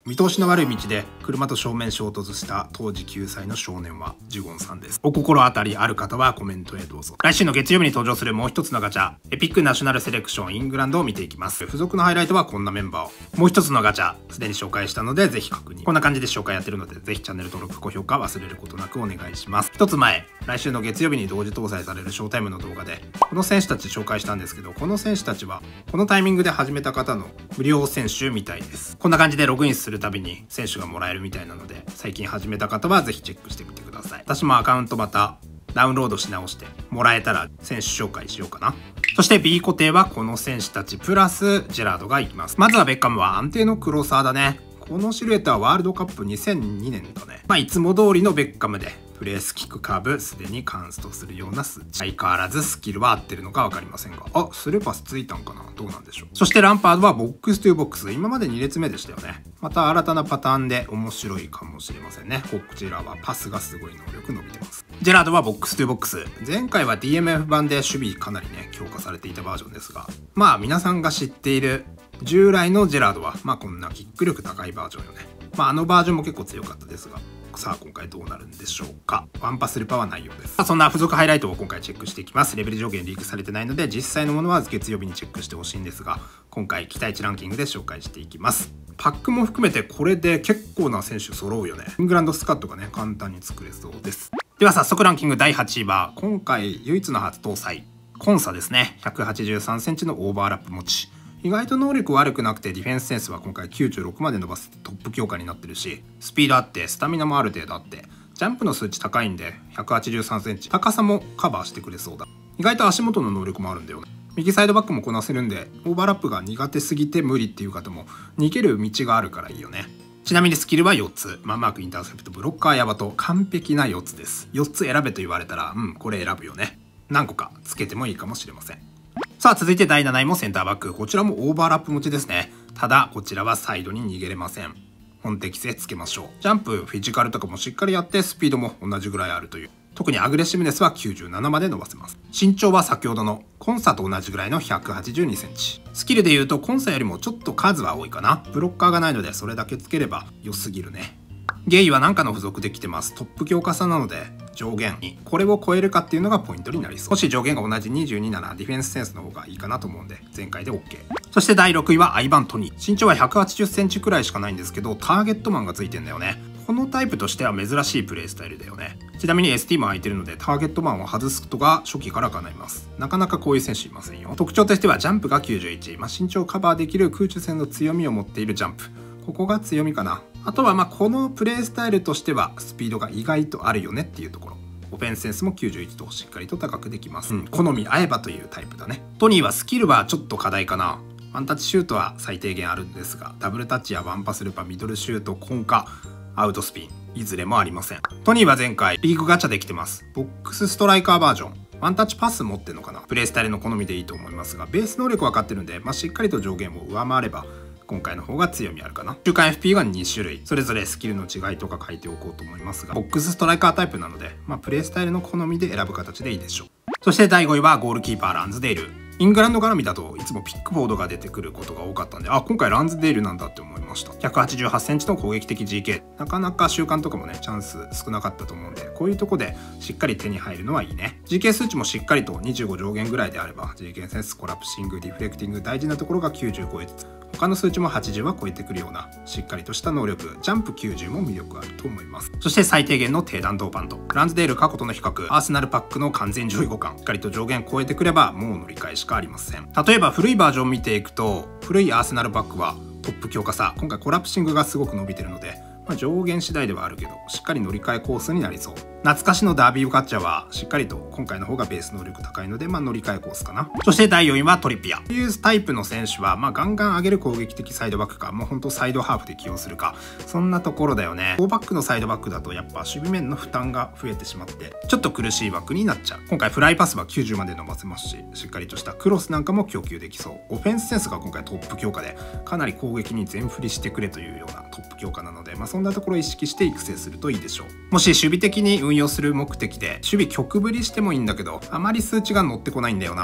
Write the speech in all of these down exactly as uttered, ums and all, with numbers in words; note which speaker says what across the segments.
Speaker 1: 見通しの悪い道で車と正面衝突した当時きゅうさいの少年はジュゴンさんです。お心当たりある方はコメントへどうぞ。来週の月曜日に登場するもう一つのガチャ、エピックナショナルセレクションイングランドを見ていきます。付属のハイライトはこんなメンバーを。もう一つのガチャ、すでに紹介したのでぜひ確認。こんな感じで紹介やってるので、ぜひチャンネル登録、高評価忘れることなくお願いします。一つ前、来週の月曜日に同時搭載されるショータイムの動画で、この選手たち紹介したんですけど、この選手たちはこのタイミングで始めた方の無料選手みたいです。こんな感じでログインするたびに選手がもらえるみたいなので、最近始めた方はぜひチェックしてみてください。私もアカウントまたダウンロードし直してもらえたら選手紹介しようかな。そして B 固定はこの選手たちプラスジェラードがいきます。まずはベッカムは安定のクロサーだね。このシルエットはワールドカップにせんにねんだね。まあいつも通りのベッカムでプレースキックカーブすでにカンストするような数値。相変わらずスキルは合ってるのか分かりませんが、あ、スルーパスついたんかな、どうなんでしょう。そしてランパードはボックスというボックス、今までに列目でしたよね。また新たなパターンで面白いかもしれませんね。こちらはパスがすごい能力伸びてます。ジェラードはボックスというボックス、前回は ディーエムエフ 版で守備かなりね強化されていたバージョンですが、まあ皆さんが知っている従来のジェラードはまあこんなキック力高いバージョンよね。まああのバージョンも結構強かったですが、さあ今回どうなるんでしょうか。ワンパスルパはないようです。そんな付属ハイライトを今回チェックしていきます。レベル上限リークされてないので実際のものは月曜日にチェックしてほしいんですが、今回期待値ランキングで紹介していきます。パックも含めてこれで結構な選手揃うよね。イングランドスカットがね簡単に作れそうです。では早速ランキングだいはちいは今回唯一の初搭載コンサですね。ひゃくはちじゅうさんセンチのオーバーラップ持ち、意外と能力悪くなくてディフェンスセンスは今回きゅうじゅうろくまで伸ばせてトップ強化になってるし、スピードあってスタミナもある程度あって、ジャンプの数値高いんでひゃくはちじゅうさんセンチ、高さもカバーしてくれそうだ。意外と足元の能力もあるんだよね。右サイドバックもこなせるんで、オーバーラップが苦手すぎて無理っていう方も逃げる道があるからいいよね。ちなみにスキルはよっつ、マンマーク、インターセプト、ブロッカー、ヤバと完璧なよっつです。よっつ選べと言われたら、うんこれ選ぶよね。何個かつけてもいいかもしれません。さあ続いてだいなないもセンターバック、こちらもオーバーラップ持ちですね。ただこちらはサイドに逃げれません。本適性つけましょう。ジャンプ、フィジカルとかもしっかりやって、スピードも同じぐらいあるという。特にアグレッシブネスはきゅうじゅうななまで伸ばせます。身長は先ほどのコンサと同じぐらいのひゃくはちじゅうにセンチ。スキルで言うとコンサよりもちょっと数は多いかな。ブロッカーがないのでそれだけつければ良すぎるね。ゲイは何かの付属できてます。トップ強化差なので上限にこれを超えるかっていうのがポイントになりそう。もし上限が同じにじゅうにならディフェンスセンスの方がいいかなと思うんで前回で OK。 そしてだいろくいはアイバントニー。身長はひゃくはちじゅっセンチくらいしかないんですけど、ターゲットマンがついてんだよね。このタイプとしては珍しいプレイスタイルだよね。ちなみに エスティー も空いてるのでターゲットマンを外すことが初期から叶います。なかなかこういう選手いませんよ。特徴としてはジャンプがきゅうじゅういち、まあ、身長をカバーできる空中戦の強みを持っているジャンプ、ここが強みかな。あとはまあこのプレイスタイルとしてはスピードが意外とあるよねっていうところ。オフェンスセンスもきゅうじゅういちとしっかりと高くできます、うん、好み合えばというタイプだね。トニーはスキルはちょっと課題かな。ワンタッチシュートは最低限あるんですが、ダブルタッチやワンパスルパ、ミドルシュート、コンカ、アウトスピンいずれもありません。トニーは前回リーグガチャできてます。ボックスストライカーバージョン、ワンタッチパス持ってるのかな。プレイスタイルの好みでいいと思いますが、ベース能力分かってるんで、まあ、しっかりと上限を上回れば今回の方が強みあるかな。中間 エフピー がに種類、それぞれスキルの違いとか書いておこうと思いますが、ボックスストライカータイプなので、まあ、プレイスタイルの好みで選ぶ形でいいでしょう。そしてだいごいはゴールキーパーランズデール。イングランド絡みだといつもピックフォードが出てくることが多かったんで、あ、今回ランズデールなんだって思いました。ひゃくはちじゅうはちセンチの攻撃的 ジーケー、 なかなか習慣とかもねチャンス少なかったと思うんで、こういうとこでしっかり手に入るのはいいね。 ジーケー 数値もしっかりとにじゅうご上限ぐらいであれば ジーケー センス、コラプシング、ディフレクティング、大事なところがきゅうじゅう超えつつ、他の数値もはちじゅうは超えてくるようなしっかりとした能力、ジャンプきゅうじゅうも魅力あると思います。そして最低限の低弾道バンド、ランズデール過去との比較、アーセナルパックの完全上位互換、しっかりと上限超えてくればもう乗り換えしかありません。例えば古いバージョンを見ていくと、古いアーセナルパックはトップ強化差、今回コラプシングがすごく伸びてるので、まあ、上限次第ではあるけどしっかり乗り換えコースになりそう。懐かしのダービーガッチャはしっかりと今回の方がベース能力高いので、まあ、乗り換えコースかな。そしてだいよんいはトリピア。こういうタイプの選手は、まあ、ガンガン上げる攻撃的サイドバックか、もうほんとサイドハーフで起用するか、そんなところだよね。フォーバックのサイドバックだとやっぱ守備面の負担が増えてしまってちょっと苦しいバックになっちゃう。今回フライパスはきゅうじゅうまで伸ばせますし、しっかりとしたクロスなんかも供給できそう。オフェンスセンスが今回トップ強化で、かなり攻撃に全振りしてくれというようなトップ強化なので、まあ、そんなところを意識して育成するといいでしょう。もし守備的に運用する目的で守備極振りしてもいいんだけど、あまり数値が乗ってこないんだよな。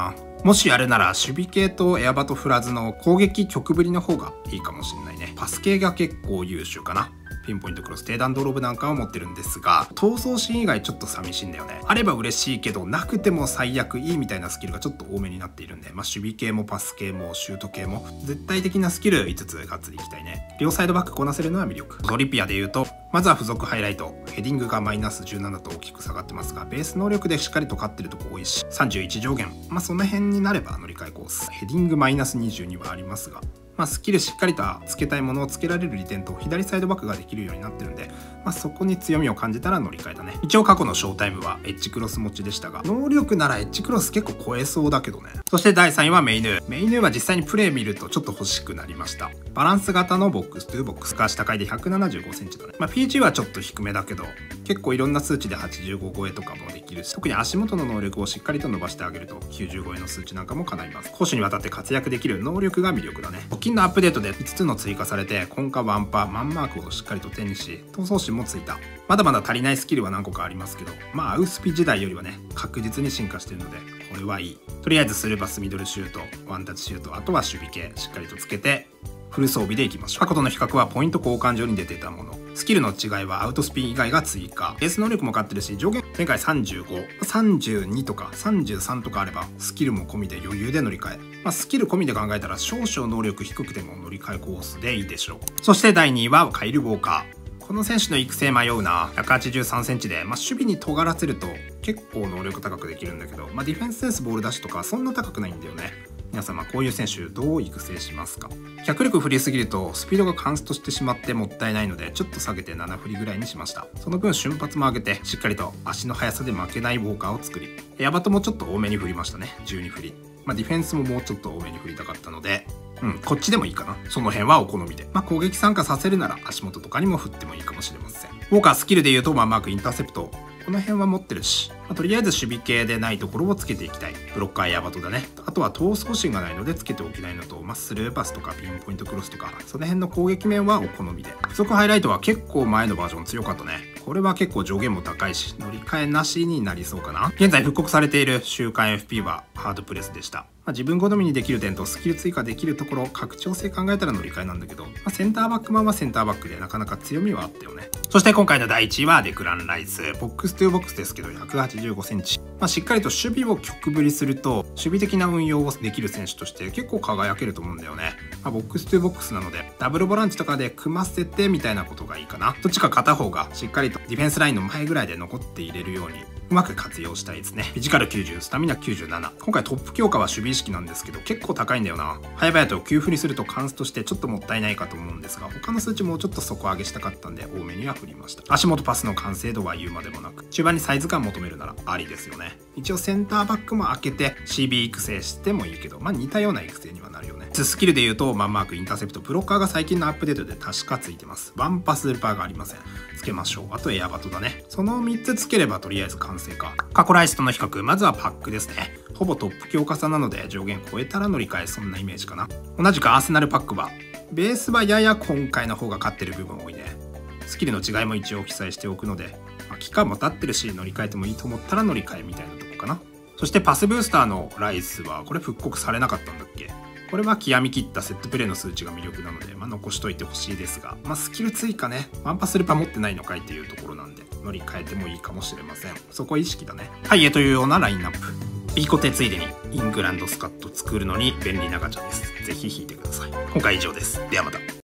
Speaker 1: もしやるなら守備系とエアバト振らずの攻撃曲振りの方がいいかもしれないね。パス系が結構優秀かな。ピンポイントクロス、低弾ドローブなんかを持ってるんですが、闘争心以外ちょっと寂しいんだよね。あれば嬉しいけど、なくても最悪いいみたいなスキルがちょっと多めになっているんで、まあ守備系もパス系もシュート系も絶対的なスキルいつつがっつりいきたいね。両サイドバックこなせるのは魅力。トリピアで言うと、まずは付属ハイライト。ヘディングがマイナスじゅうななと大きく下がってますが、ベース能力でしっかりと勝ってるとこ多いし、さんじゅういち上限。まあその辺になれば乗り換えコース。ヘディングマイナスにじゅうにはありますが、まあ、スキルしっかりとつけたいものをつけられる利点と左サイドバックができるようになってるんで、まあ、そこに強みを感じたら乗り換えだね。一応過去のショータイムはエッジクロス持ちでしたが、能力ならエッジクロス結構超えそうだけどね。そしてだいさんいはメイヌー。メイヌーは実際にプレイ見るとちょっと欲しくなりました。バランス型のボックスというボックスが下階でひゃくななじゅうごセンチだね。まあ、ピージー はちょっと低めだけど、結構いろんな数値ではちじゅうご超えとかもできるし、特に足元の能力をしっかりと伸ばしてあげるときゅうじゅう超えの数値なんかも叶います。攻守にわたって活躍できる能力が魅力だね。直近のアップデートでいつつの追加されて、今回ワンパ、マンマークをしっかりと手にし、闘争心もついた。まだまだ足りないスキルは何個かありますけど、まあアウスピ時代よりはね、確実に進化してるので、これはいい。とりあえずスルーパス、ミドルシュート、ワンタッチシュート、あとは守備系、しっかりとつけて、フル装備でいきましょう。過去との比較はポイント交換上に出ていたもの。スキルの違いはアウトスピン以外が追加。ベース能力も勝ってるし、上限前回さんじゅうご、さんじゅうにとかさんじゅうさんとかあれば、スキルも込みで余裕で乗り換え。まあ、スキル込みで考えたら少々能力低くても乗り換えコースでいいでしょう。そしてだいにいはカイル・ウォーカー。この選手の育成迷うな。ひゃくはちじゅうさんセンチで、まあ、守備に尖らせると結構能力高くできるんだけど、まあ、ディフェンスセンスボールダッシュとかそんな高くないんだよね。皆様こういう選手どう育成しますか？脚力振りすぎるとスピードがカンストしてしまってもったいないので、ちょっと下げてなな振りぐらいにしました。その分瞬発も上げてしっかりと足の速さで負けないウォーカーを作り、エアバトもちょっと多めに振りましたね。じゅうに振り。まあ、ディフェンスももうちょっと多めに振りたかったので、うん、こっちでもいいかな。その辺はお好みで。まあ、攻撃参加させるなら足元とかにも振ってもいいかもしれません。ウォーカースキルで言うとワンマークインターセプト。この辺は持ってるし、まあ、とりあえず守備系でないところをつけていきたい。ブロッカーやバトだね。あとは闘争心がないのでつけておきたいのと、まあ、スルーパスとかピンポイントクロスとか、その辺の攻撃面はお好みで。付属ハイライトは結構前のバージョン強かったね。これは結構上限も高いし、乗り換えなしになりそうかな。現在復刻されている週刊 エフピー はハードプレスでした。まあ、自分好みにできる点とスキル追加できるところ、拡張性考えたら乗り換えなんだけど、まあ、センターバックマンはセンターバックでなかなか強みはあったよね。そして今回のだいいちいはデクラン・ライス。ボックスというボックスですけどひゃくはちじゅうごセンチ。まあ、しっかりと守備を曲振りすると、守備的な運用をできる選手として結構輝けると思うんだよね。まあ、ボックスというボックスなので、ダブルボランチとかで組ませてみたいなことがいいかな。どっちか片方がしっかりとディフェンスラインの前ぐらいで残って入れるように、うまく活用したいですね。フィジカルきゅうじゅう、スタミナきゅうじゅうなな。今回トップ強化は守備意識なんですけど、結構高いんだよな。早々ときゅう振りするとカンストしてちょっともったいないかと思うんですが、他の数値もうちょっと底上げしたかったんで多めには振りました。足元パスの完成度は言うまでもなく、中盤にサイズ感求めるならありですよね。一応センターバックも開けて シービー 育成してもいいけど、まあ似たような育成にはなるよね。スキルで言うと、マンマーク、インターセプト、ブロッカーが最近のアップデートで確かついてます。ワンパスルパーがありません。つけましょう。あとエアバトだね。そのみっつつければとりあえず完成か。過去ライスとの比較、まずはパックですね。ほぼトップ強化差なので上限超えたら乗り換え、そんなイメージかな。同じくアーセナルパックは、ベースはやや今回の方が勝ってる部分多いね。スキルの違いも一応記載しておくので、まあ、期間も経ってるし乗り換えてもいいと思ったら乗り換えみたいなとこかな。そしてパスブースターのライスはこれ復刻されなかったんだっけ？これは極み切ったセットプレーの数値が魅力なので、まあ、残しといてほしいですが、まあ、スキル追加ね、ワンパスルパ持ってないのかいっていうところなんで、乗り換えてもいいかもしれません。そこ意識だね。はい、えというようなラインナップ。いいコテついでにイングランドスカット作るのに便利なガチャです。ぜひ引いてください。今回以上です。ではまた。